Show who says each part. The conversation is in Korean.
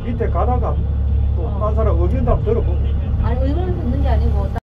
Speaker 1: 밑에 가다가 또 딴 사람 의견도 한번 들어보고.
Speaker 2: 아니 의견을 듣는 게 아니고